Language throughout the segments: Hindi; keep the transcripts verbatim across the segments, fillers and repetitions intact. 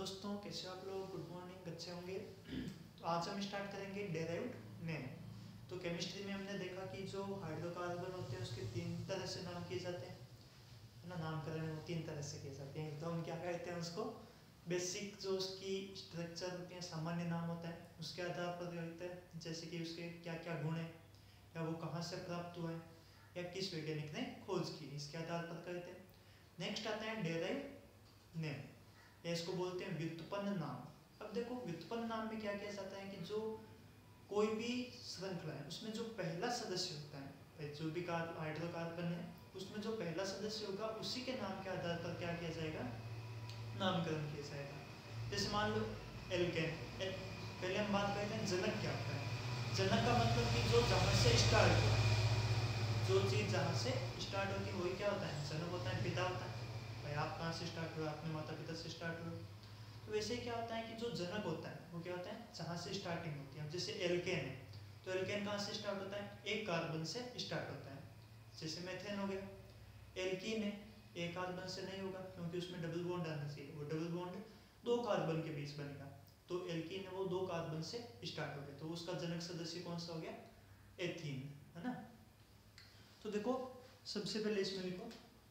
दोस्तों, कैसे हो आप लोग? गुड मॉर्निंग, अच्छे होंगे। तो आज हम स्टार्ट करेंगे डेराइव्ड नेम। तो केमिस्ट्री में हमने देखा कि जो हाइड्रोकार्बन होते हैं उसके तीन तरह से नाम किए जाते हैं, है ना। नामकरण वो तीन तरह से किए जाते हैं। तो हम क्या कहते हैं उसको, बेसिक जो उसकी स्ट्रक्चर होती है, सामान्य नाम होता है, उसके आधार पर कहते हैं, जैसे कि उसके क्या क्या गुण है, या वो कहाँ से प्राप्त हुआ है, या किस वैज्ञानिक ने खोज की, इसके आधार पर कहते हैं। नेक्स्ट आता है डेराइव्ड नेम, या इसको बोलते हैं व्युत्पन्न नाम। अब देखो, व्युत्पन्न नाम में क्या किया जाता है कि जो कोई भी श्रृंखला है उसमें जो पहला सदस्य होता है, जो भी हाइड्रोकार्बन है उसमें जो पहला सदस्य होगा उसी के नाम के आधार पर क्या किया जाएगा, नामकरण किया जाएगा। जैसे मान लो एल्केन, पहले हम बात करते हैं जनक क्या होता है। जनक का मतलब कि जो जहाँ से स्टार्ट हो, जो चीज़ जहाँ से स्टार्ट होती है वही क्या होता है, जनक होता है, पिता होता है। भाई आप कहाँ से स्टार्ट हुआ, अपने माता पिता से स्टार्ट हुए। तो वैसे ही क्या होता है कि जो जनक होता है वो क्या होता है, जहाँ से स्टार्टिंग होती है। अब जैसे एल्केन है, तो एल्केन कहाँ से स्टार्ट होता है, एक कार्बन से स्टार्ट होता है। जैसे मेथेन हो गया। एल्कीन है, एक कार्बन से नहीं होगा क्योंकि उसमें डबल बॉन्ड आना चाहिए, वो डबल बॉन्ड दो कार्बन के बीच बनेगा। तो एल्कीन है वो दो कार्बन से स्टार्ट हो गया, तो उसका जनक सदस्य कौन सा हो गया, एथीन, है ना। तो देखो, सबसे पहले इसमें लिखो,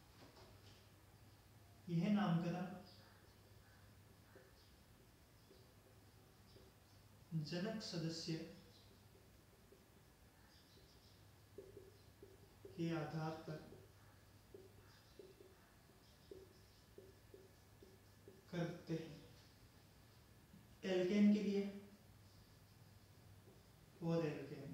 यह नामकरण जनक सदस्य के आधार पर करते हैं। एल्केन के लिए और एल्केन।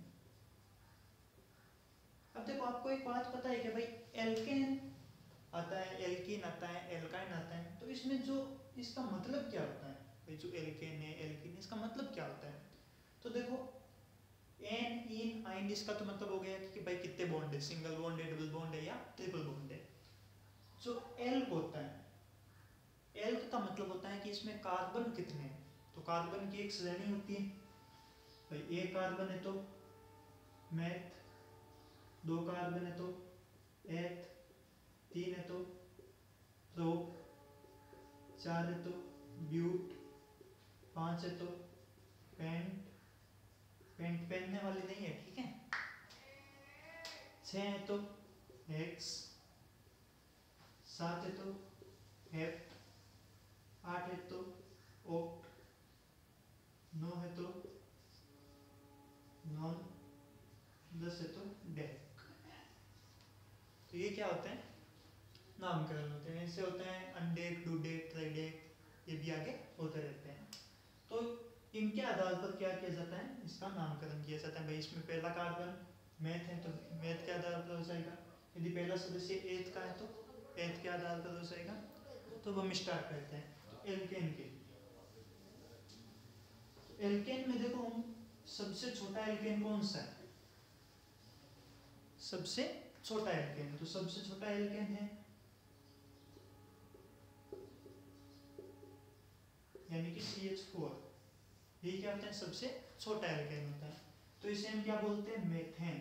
अब देखो, आपको एक बात पता है कि भाई एल्केन आता है, एल्कीन आता है, एल्काइन आता है, तो इसमें जो इसका मतलब क्या होता है, भाई जो एल्केन है, एल्कीन, इसका मतलब क्या होता है। तो देखो, एन, इन, आइन, इसका तो मतलब हो गया कि भाई कितने बॉन्ड है, सिंगल बॉन्ड है, डबल बॉन्ड है, या ट्रिपल बॉन्ड है। जो एल्क होता है, एल्क का मतलब होता है कि इसमें कार्बन कितने हैं। तो कार्बन की एक श्रेणी होती है, भाई एक कार्बन है तो मैथ, दो कार्बन है तो एथ, तीन है तो प्रोप, चार है तो ब्यूट, पांच है तो पेंट, पेंट पहनने वाली नहीं है, ठीक है। छह है तो हेक्स, सात है तो हेप्ट, आठ है तो ओक्ट, नौ है तो नॉन, दस है तो डेक। तो ये क्या होते हैं, नामकरण होते हैं। ऐसे होते हैं अनडेक, डूडेक, ट्राइडेक, ये भी आगे होते रहते हैं। तो इनके आधार पर क्या किया जाता है, इसका नामकरण किया जाता है। भाई इसमें पहला कार्बन मैथ है तो मैथ के आधार पर हो जाएगा। यदि पहला सदस्य एथ का है तो एथ के आधार पर हो जाएगा। तो हम स्टार्ट करते हैं। तो एल्केन के, एल्केन में देखो, हम सबसे छोटा एल्केन कौन सा है, सबसे छोटा एल्केन है। तो सबसे छोटा एल्केन है यानी कि सी एच फोर, ये क्या होता है, सबसे छोटा एल्केन होता है। तो इसे हम क्या बोलते हैं, मेथेन।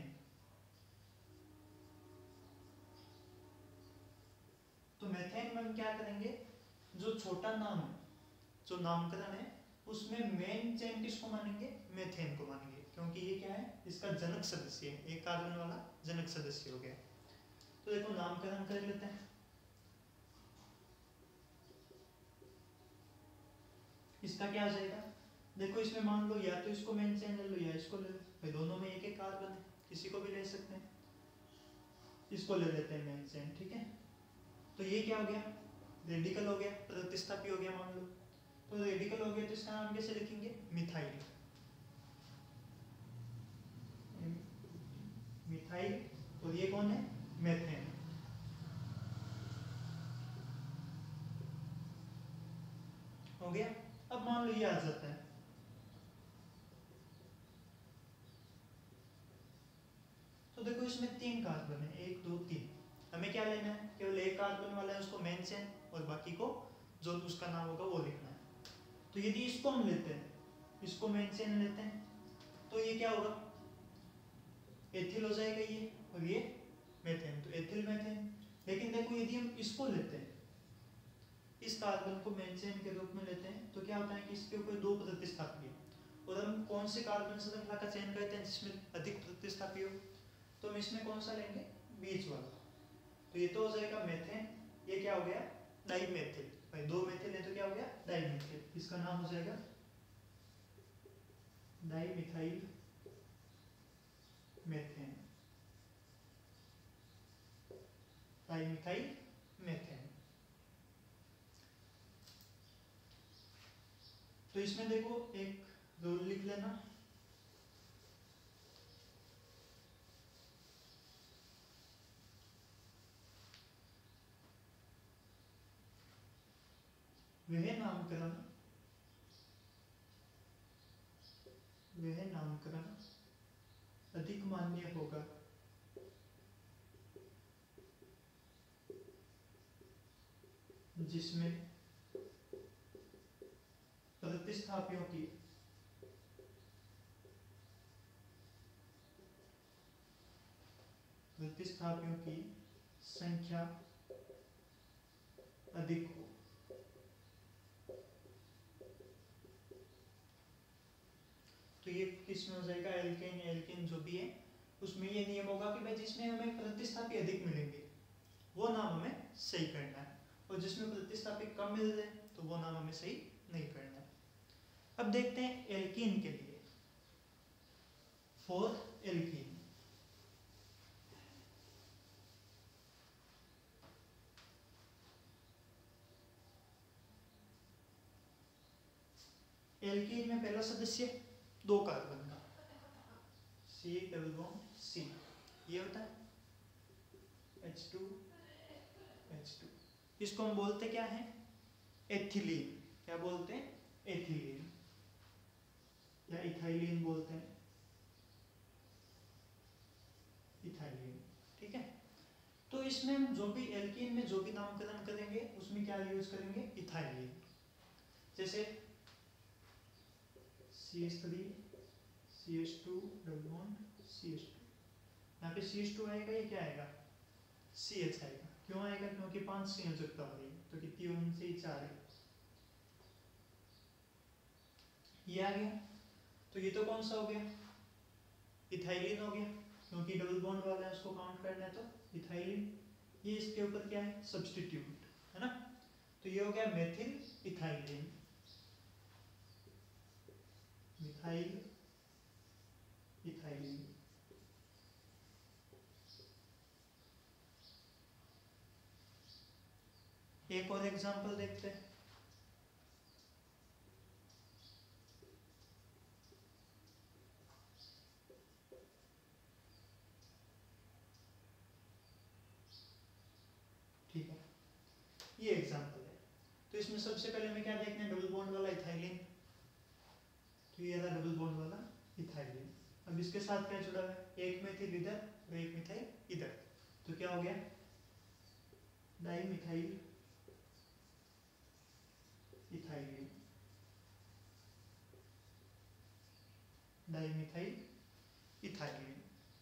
तो मेथेन में हम क्या करेंगे, जो छोटा नाम है, जो नामकरण है, उसमें मेन चेन किसको मानेंगे, मेथेन को मानेंगे, क्योंकि ये क्या है, इसका जनक सदस्य है, एक कार्बन वाला जनक सदस्य हो गया। तो देखो, नामकरण कर लेते हैं। इसका क्या आ जाएगा, देखो इसमें मान लो या तो इसको मेन चेन ले लो या इसको ले लो, भाई दोनों में एक एक कार्बन है, किसी को भी ले सकते हैं। इसको ले लेते हैं मेन चेन, ठीक है। तो ये क्या हो गया, रेडिकल हो गया, प्रतिस्थापी हो गया मान लो। तो रेडिकल हो गया तो इसका नाम कैसे लिखेंगे, मिथाइल, मिथाइल। और ये कौन है, मेथेन। हो गया। अब मान लो ये आ जाता है, तो देखो इसमें तीन कार्बन है, एक दो तीन। हमें क्या लेना है, केवल एक कार्बन वाला है उसको मेन चेन, और बाकी को जो उसका नाम होगा वो लिखना है। तो यदि इसको हम लेते हैं, इसको मेन चेन लेते हैं, तो ये क्या होगा, एथिल हो जाएगा ये, और ये मेथेन, तो एथिल मेथेन। लेकिन देखो, यदि हम इसको लेते हैं, इस कार्बन को मेन चेन के रूप में लेते हैं तो क्या होता है कि इसके ऊपर दो प्रतिस्थापी है, और हम कौन से कार्बन श्रृंखला का चयन करते हैं जिसमें अधिक प्रतिस्थापी हो, तो हम इसमें कौन सा लेंगे, बीच वाला। तो ये तो हो जाएगा मेथेन, ये क्या हो गया, डाइमेथिल। भाई दो मेथिल है तो क्या हो गया, डाइमेथिल। इसका नाम हो जाएगा डाइमिथाइल मेथेन, डाइमिथाइल मेथेन। तो इसमें देखो एक रूल लिख लेना, वह नामकरण वह नामकरण अधिक मान्य होगा जिसमें प्रतिस्थापियों की प्रतिस्थापियों की संख्या अधिक हो। तो ये किसमें हो जाएगा, एल्केन या एल्केन जो भी है उसमें ये नियम होगा कि भाई जिसमें हमें प्रतिस्थापी अधिक मिलेंगे वो नाम हमें सही करना है, और जिसमें प्रतिस्थापी कम मिल रहे तो वो नाम हमें सही नहीं करना है। अब देखते हैं एल्कीन के लिए, फॉर एल्कीन एल्कीन में पहला सदस्य दो कार्बन का, सी डबल बॉन्ड सी, ये होता है एच टू एच टू। इसको हम बोलते क्या है, एथिलीन। क्या बोलते हैं, एथिलीन या इथाइलिन बोलते हैं, इथाइलिन। ठीक है, तो इसमें हम जो भी एल्कीन में जो भी नामकरण करेंगे उसमें क्या यूज करेंगे, इथाइलिन। जैसे C H three C H two double bond C H two, यहाँ पे सी एच टू आएगा, ये क्या आएगा, सी एच आएगा। क्यों आएगा, क्योंकि पांच संयोजकता हो रही है, तो कितनी उनसे चार है, ये आ गया। तो ये तो कौन सा हो गया, इथाइलिन हो गया, क्योंकि डबल बॉन्ड वाला है उसको काउंट करना है तो इथाइलिन। ये इसके ऊपर क्या है, सब्स्टिट्यूट है ना, तो ये हो गया मेथिल इथाइलिन, मिथाइल इथाइलिन। एक और एग्जांपल देखते हैं, ठीक है, ये एग्जांपल है। तो इसमें सबसे पहले हमें क्या देखना है, डबल बॉन्ड वाला इथाइलिन, तो ये रहा डबल बॉन्ड वाला इथाइलिन। अब इसके साथ क्या जुड़ा है, एक मेथिल इधर और एक मिथाइल इधर, तो क्या हो गया, डाइमिथाइल इथाइलिन, डाइमिथाइल इथाइलिन।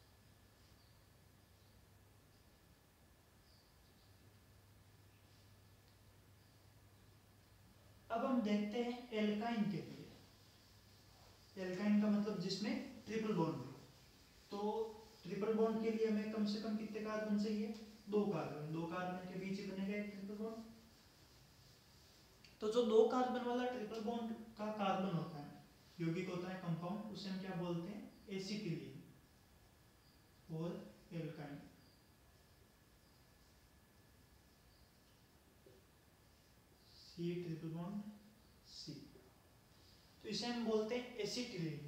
अब हम देखते हैं एल्काइन के लिए, एल्काइन का मतलब जिसमें ट्रिपल बॉन्ड हो। तो ट्रिपल बॉन्ड के लिए हमें कम से कम कितने कार्बन चाहिए, दो कार्बन, दो कार्बन के बीच ही बनेगा एक ट्रिपल बॉन्ड। तो जो दो कार्बन वाला ट्रिपल बॉन्ड का कार्बन होता है, यौगिक होता है कंपाउंड, उसे हम क्या बोलते हैं, एसिटिलीन और alkyne. C triple bond C, तो इसे हम बोलते हैं एसिटिलीन।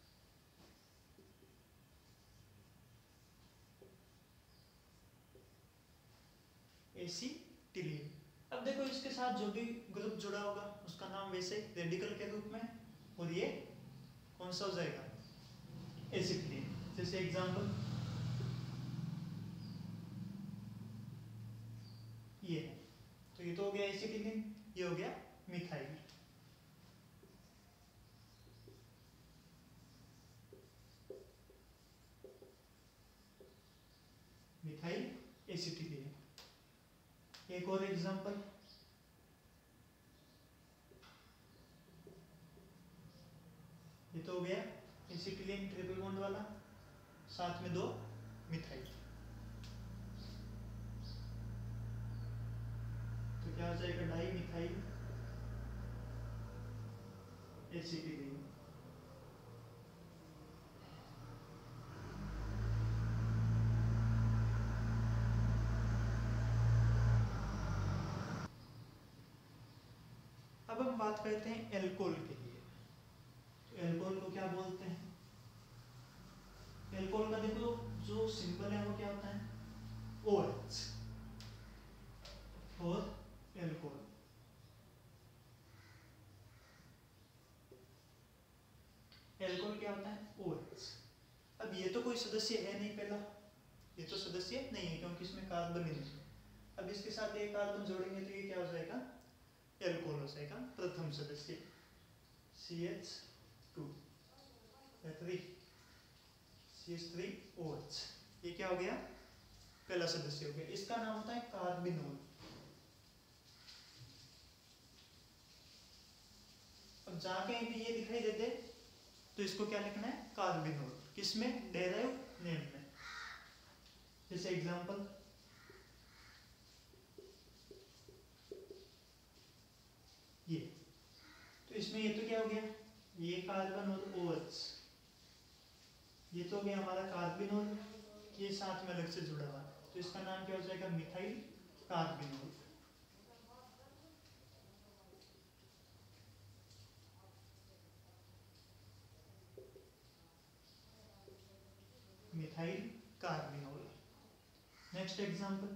एसिटिलीन। अब देखो इसके साथ जो भी ग्रुप जुड़ा होगा उसका नाम वैसे रेडिकल के रूप में, और ये कौन सा हो जाएगा, एसिटिलीन। जैसे एग्जांपल ये है, तो ये तो हो गया एसिटिलीन, ये हो गया मिथाइल। Methyl acetylene. एक और एग्जांपल, ये तो हो गया एसिटिलीन ट्रिपल बॉन्ड वाला, साथ में दो मिथाइल, तो क्या हो जाएगा डाई मिथाइल एसिटिलीन। अब हम बात करते हैं एल्कोहल के लिए। तो एल्कोहल को क्या बोलते हैं? एल्कोहल का देखो जो सिंबल है वो क्या होता है? OH और एल्कोहल। एल्कोहल क्या होता है? OH। अब ये तो कोई सदस्य है नहीं, पहला ये तो सदस्य नहीं है क्योंकि इसमें कार्बन ही नहीं है। अब इसके साथ एक कार्बन जोड़ेंगे तो ये क्या हो जाएगा? एल्कोहल हो जाएगा, प्रथम सदस्य C H two three C H three O H. ये क्या हो गया? पहला सदस्य हो गया। इसका नाम होता है कार्बिनोल। अब जहां कहीं भी ये दिखाई देते तो इसको क्या लिखना है? कार्बिनोल। किसमें? डेराइव नेम में। जैसे एग्जांपल ये, तो इसमें ये तो क्या हो गया? ये कार्बन और OH, ये तो हो गया हमारा कार्बिनोल, ये साथ में अलग से जुड़ा हुआ है, तो इसका नाम क्या हो जाएगा? Methyl carbinol. Methyl carbinol. Next example,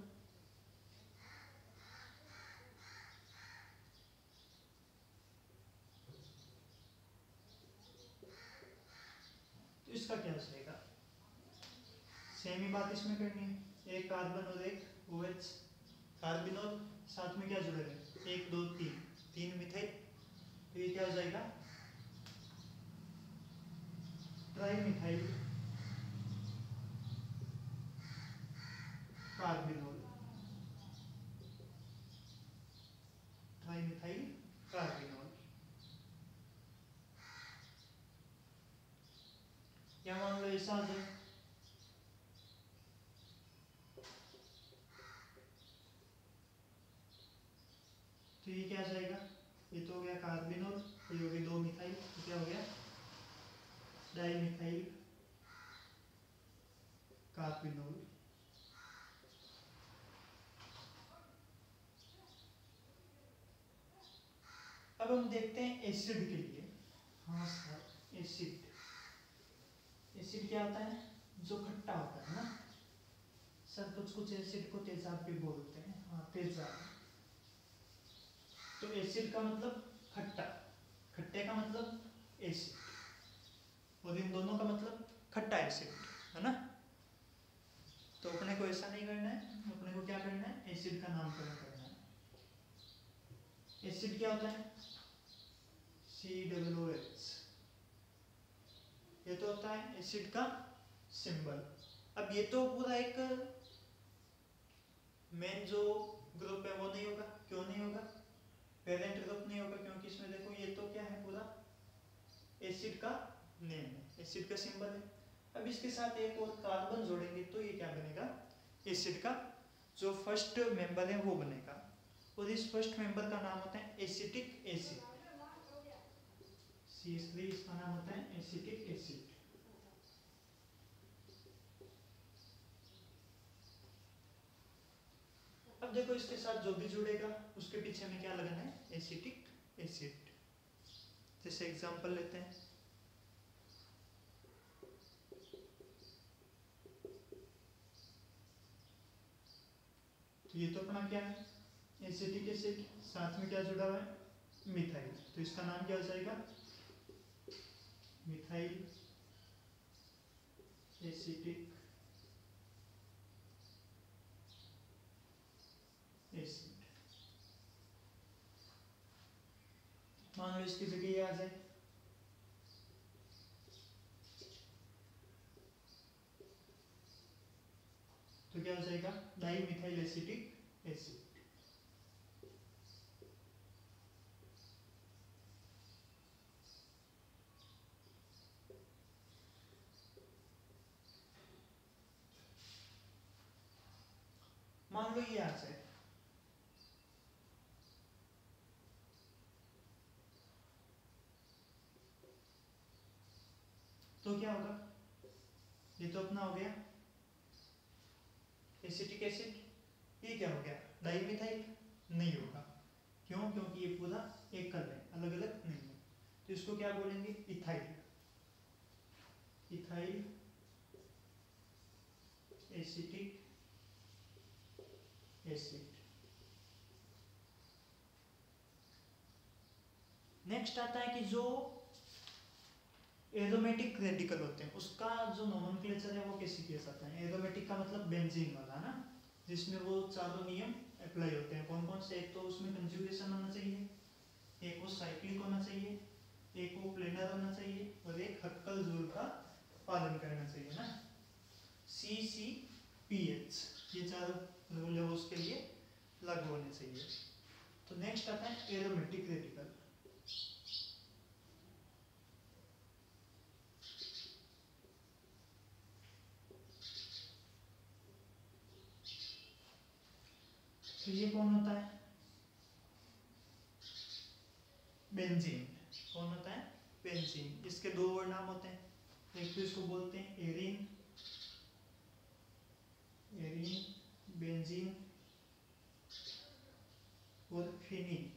तो इसका क्या हो जाएगा? सेम ही बात इसमें करनी है, एक कार्बन और एक OH, कार्बिनोल, साथ में क्या जुड़े हुए? एक दो तीन, तीन मिथाइल, तो ये क्या हो जाएगा? Tri methyl carbinol. Tri methyl carbinol. या मान लो ऐसा आ जाए, तो ये क्या जाएगा? ये तो हो गया कार्बिनोल, ये हो गई दो मिथाइल, तो क्या हो गया? Di methyl carbinol. अब हम देखते हैं एसिड के लिए। हाँ सर, एसिड, एसिड क्या होता है? जो खट्टा होता है ना सर, कुछ कुछ एसिड को तेजाब भी बोलते हैं। हाँ, तेजाब। तो एसिड का मतलब खट्टा, खट्टे का मतलब एसिड, और इन दोनों का मतलब खट्टा एसिड, है ना? तो अपने को ऐसा नहीं करना है, अपने को क्या करना है? एसिड का नामकरण करना है। एसिड क्या होता है? सी डब्ल्यू एच, ये तो होता है एसिड का सिंबल। अब ये तो पूरा एक मेन जो ग्रुप है वो नहीं होगा। क्यों नहीं होगा? पेरेंट ग्रुप नहीं होगा क्योंकि इसमें देखो ये तो क्या है? पूरा एसिड का नेम है, एसिड का सिंबल है। अब इसके साथ एक और कार्बन जोड़ेंगे तो ये क्या बनेगा? एसिड का जो फर्स्ट मेंबर है वो बनेगा, और इस फर्स्ट मेंबर का नाम होता है acetic acid. C H three, इसका नाम होता है एसिटिक एसिड। अब देखो इसके साथ जो भी जुड़ेगा उसके पीछे में क्या लगाना है? Acetic acid. जैसे एग्जांपल लेते हैं, तो ये तो अपना क्या है? एसिटिक एसिड, साथ में क्या जुड़ा हुआ है? मिथाइल, तो इसका नाम क्या हो जाएगा? Methyl acetic acid. मान लो इसकी जगह ये आ जाए, तो क्या हो जाएगा? Di methyl acetic acid. लो ये यहाँ से, तो क्या होगा, ये तो अपना हो गया एसिटिक एसिड, ये क्या हो गया डाइमिथाइल, नहीं होगा। क्यों? क्योंकि ये पूरा एक कलर है, अलग अलग नहीं है। तो इसको क्या बोलेंगे, ethyl, ethyl acetic acid. Next आता है कि जो एरोमेटिक रेडिकल होते हैं उसका जो नोमेनक्लेचर है वो कैसे किया जाता है। एरोमेटिक का मतलब बेंजीन वाला ना, जिसमें वो चारों नियम अप्लाई होते हैं। कौन कौन से, एक तो उसमें कंजुगेशन होना चाहिए, एक वो साइक्लिक होना चाहिए, एक वो प्लेनर होना चाहिए, और एक हक्कल रूल का पालन करना चाहिए ना, सी सी पी एच, ये चार रूल है वो उसके लिए लागू होने चाहिए। तो नेक्स्ट आता है एरोमेटिक रेडिकल। तो ये कौन होता है, बेंजीन। कौन होता है, बेंजीन। इसके दो और नाम होते हैं, एक तो इसको बोलते हैं एरिन, एरिन बेंजीन, और फिनीन।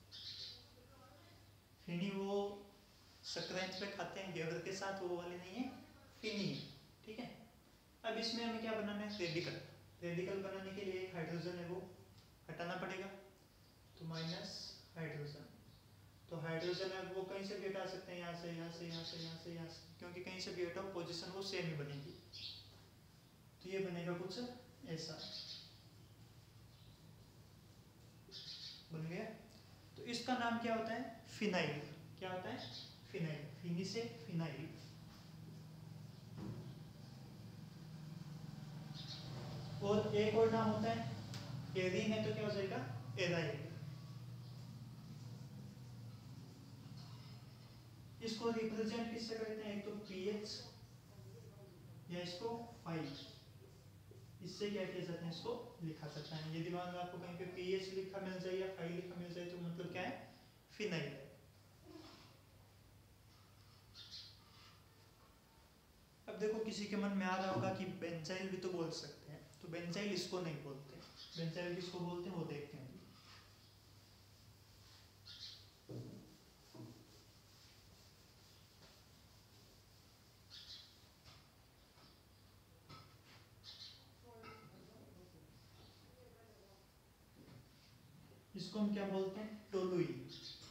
फिनी वो सक्रेंच पे खाते हैं गेवर के साथ, वो वाली नहीं है, फिनीन, ठीक है। अब इसमें हमें क्या बनाना है, रेडिकल। रेडिकल बनाने के लिए एक हाइड्रोजन है वो हटाना पड़ेगा, तो माइनस हाइड्रोजन। तो हाइड्रोजन है वो कहीं से भी हटा सकते हैं, यहाँ से यहाँ से यहाँ से यहाँ से यहाँ से, क्योंकि कहीं से भी हटाओ पोजीशन वो सेम ही बनेगी। तो ये बनेगा कुछ ऐसा, बन गया। तो इसका नाम क्या होता है, फिनाइल। क्या होता है, फिनाइल, फिनी से फिनाइल। और एक और नाम होता है एरीन है, तो क्या हो जाएगा, एराइल। इसको रिप्रेजेंट किससे करते हैं, एक तो पीएच या इसको फाइव, इससे क्या किया जाता है, इसको लिखा जाता है। यदि मान लो आपको कहीं पे पीएच लिखा मिल जाए या फाइव लिखा मिल जाए, तो मतलब क्या है, फिनाइल है। अब देखो किसी के मन में आ रहा होगा कि बेंजाइल भी तो बोल सकते हैं, तो बेंजाइल इसको नहीं बोलते। बेंजाइल किसको बोलते हैं वो देखते हैं। इसको हम क्या बोलते हैं, टोलुइन।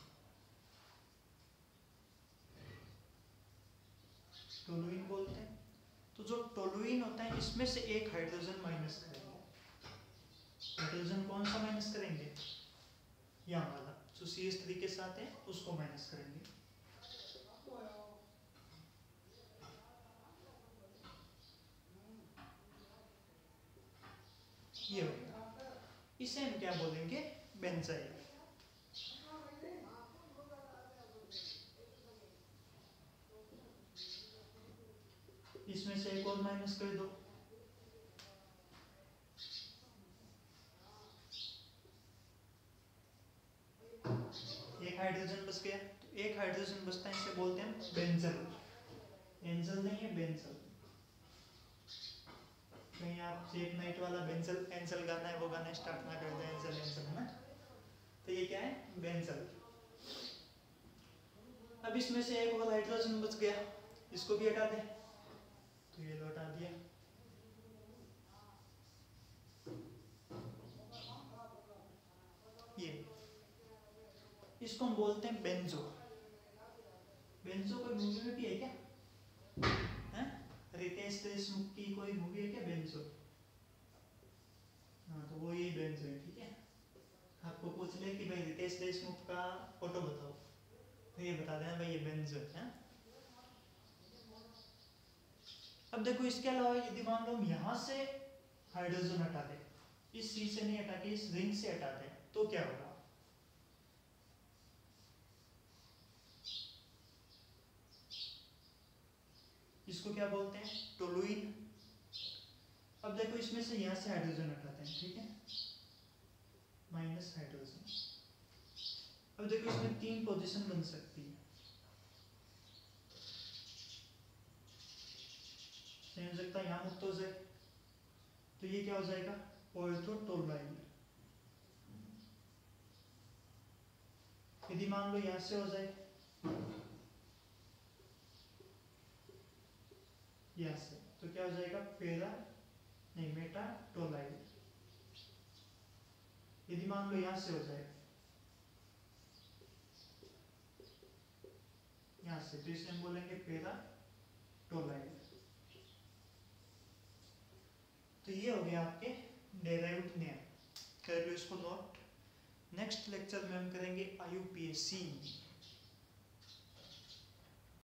टोलुइन बोलते हैं। तो जो टोलुइन होता है इसमें से एक हाइड्रोजन माइनस करेंगे। हाइड्रोजन कौन सा माइनस करेंगे, यहाँ वाला जो सी एस थ्री के साथ है उसको माइनस करेंगे। ये हो गया, इसे हम क्या बोलेंगे, बेंजाइल। इसमें से एक और माइनस कर दो, एक हाइड्रोजन बच गया। तो एक हाइड्रोजन बचता है, इसे बोलते हैं बेंजल। एंजल नहीं है, बेंजल। कहीं आप एक नाइट वाला बेंजल एंजल गाना है वो गाना स्टार्ट ना कर दे, एंजल एंजल है ना। तो ये क्या है, बेंजल। अब इसमें से एक और हाइड्रोजन बच गया, इसको भी हटा दें, तो ये लौटा दिया। ये इसको हम बोलते हैं बेंजो। बेंजो कोई मूवी में भी है क्या, हैं? रितेश देशमुख की कोई मूवी है क्या बेंजो? हाँ, तो वो यही बेंजो है, ठीक है। आपको पूछ ले कि भाई रितेश देशमुख का फोटो बताओ, तो ये बता देना भाई ये बेंजो है। अब देखो इसके अलावा यदि मान लो यहाँ से हाइड्रोजन हटा दे, इस सी से नहीं हटा के इस रिंग से हटा दे, तो क्या होगा, इसको क्या बोलते हैं, टोलुइन। अब देखो इसमें से यहाँ से हाइड्रोजन हटाते हैं, ठीक है। Minus hydrogen. अब देखो इसमें तीन पोजीशन बन सकती है, संयोजकता यहाँ मुक्त हो जाए तो ये क्या हो जाएगा, ऑर्थो टोलुलाइल। यदि मान लो यहाँ से हो जाए, यहाँ से, तो क्या हो जाएगा, पेरा नहीं मेटा टोलाइल। यदि मान लो यहाँ से हो जाए, यहाँ से, तो इसे हम बोलेंगे पेरा टोलाइल। तो ये हो गया आपके डेराइव्ड नेम, कर लो इसको नोट। नेक्स्ट लेक्चर में हम करेंगे आई यू पी ए सी।